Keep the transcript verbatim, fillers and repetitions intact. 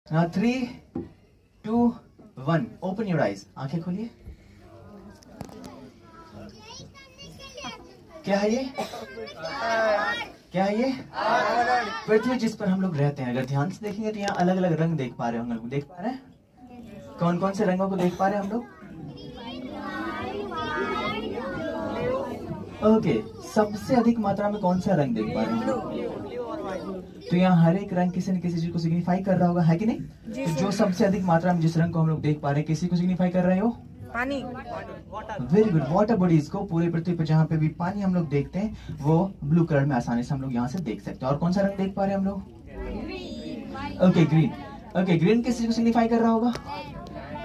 Now three, two, one. Open your eyes. आंखें खोलिए. क्या है ये? क्या है ये? पृथ्वी जिस पर हम लोग रहते हैं. अगर ध्यान से देखेंगे तो यहाँ अलग अलग रंग देख पा रहे होंगे. देख पा रहे हैं? कौन कौन से रंगों को देख पा रहे हैं हम लोग? Okay okay. सबसे अधिक मात्रा में कौन सा रंग देख पा रहे हैं? तो यहाँ हर एक रंग किसी न किसी चीज को सिग्निफाई कर रहा होगा, है कि नहीं? तो जो सबसे अधिक मात्रा में जिस रंग को हम लोग देख पा रहे हैं, किसी को सिग्निफाई कर रहे हो? पानी. Very good. वाटर बॉडीज को पूरे पृथ्वी पर जहाँ पे भी पानी हम लोग देखते हैं वो ब्लू कलर में आसानी से हम लोग यहाँ से देख सकते हैं. और कौन सा रंग देख पा रहे हैं हम लोग? Okay green. ओके ग्रीन किस चीज को सिग्निफाई कर रहा होगा?